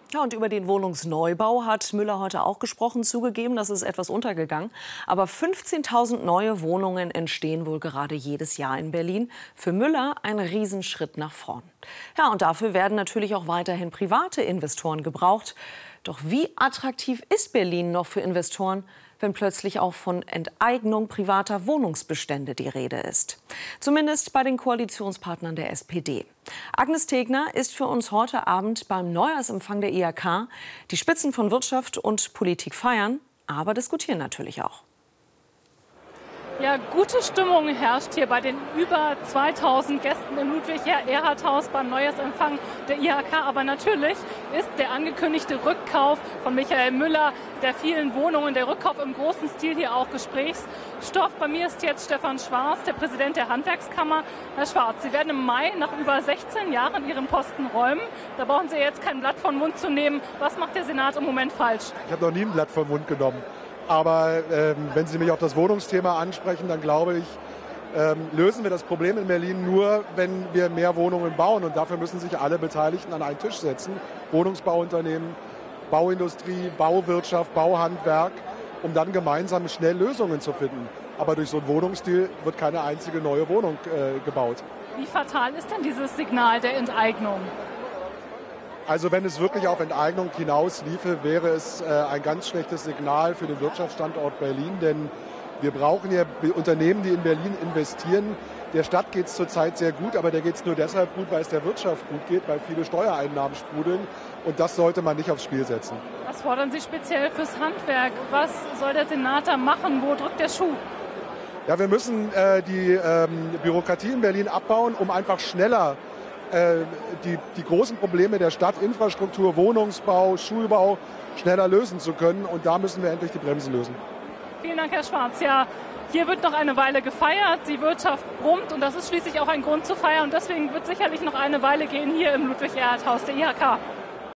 Ja, und über den Wohnungsneubau hat Müller heute auch gesprochen, zugegeben, das ist etwas untergegangen. Aber 15.000 neue Wohnungen entstehen wohl gerade jedes Jahr in Berlin. Für Müller ein Riesenschritt nach vorn. Ja, und dafür werden natürlich auch weiterhin private Investoren gebraucht. Doch wie attraktiv ist Berlin noch für Investoren, wenn plötzlich auch von Enteignung privater Wohnungsbestände die Rede ist? Zumindest bei den Koalitionspartnern der SPD. Agnes Tegner ist für uns heute Abend beim Neujahrsempfang der IHK. Die Spitzen von Wirtschaft und Politik feiern, aber diskutieren natürlich auch. Ja, gute Stimmung herrscht hier bei den über 2000 Gästen im Ludwig-Erhard-Haus beim Neujahrsempfang der IHK. Aber natürlich ist der angekündigte Rückkauf von Michael Müller, der vielen Wohnungen, der Rückkauf im großen Stil hier auch Gesprächsstoff. Bei mir ist jetzt Stefan Schwarz, der Präsident der Handwerkskammer. Herr Schwarz, Sie werden im Mai nach über 16 Jahren Ihren Posten räumen. Da brauchen Sie jetzt kein Blatt vom Mund zu nehmen. Was macht der Senat im Moment falsch? Ich habe noch nie ein Blatt vom Mund genommen. Aber wenn Sie mich auf das Wohnungsthema ansprechen, dann glaube ich, lösen wir das Problem in Berlin nur, wenn wir mehr Wohnungen bauen. Und dafür müssen sich alle Beteiligten an einen Tisch setzen. Wohnungsbauunternehmen, Bauindustrie, Bauwirtschaft, Bauhandwerk, um dann gemeinsam schnell Lösungen zu finden. Aber durch so einen Wohnungsstil wird keine einzige neue Wohnung gebaut. Wie fatal ist denn dieses Signal der Enteignung? Also wenn es wirklich auf Enteignung hinausliefe, wäre es ein ganz schlechtes Signal für den Wirtschaftsstandort Berlin. Denn wir brauchen ja Unternehmen, die in Berlin investieren. Der Stadt geht es zurzeit sehr gut, aber der geht es nur deshalb gut, weil es der Wirtschaft gut geht, weil viele Steuereinnahmen sprudeln. Und das sollte man nicht aufs Spiel setzen. Was fordern Sie speziell fürs Handwerk? Was soll der Senat da machen? Wo drückt der Schuh? Ja, wir müssen die Bürokratie in Berlin abbauen, um einfach schneller die großen Probleme der Stadt, Infrastruktur, Wohnungsbau, Schulbau, schneller lösen zu können. Und da müssen wir endlich die Bremsen lösen. Vielen Dank, Herr Schwarz. Ja, hier wird noch eine Weile gefeiert. Die Wirtschaft brummt und das ist schließlich auch ein Grund zu feiern. Und deswegen wird sicherlich noch eine Weile gehen hier im Ludwig-Erhard-Haus der IHK.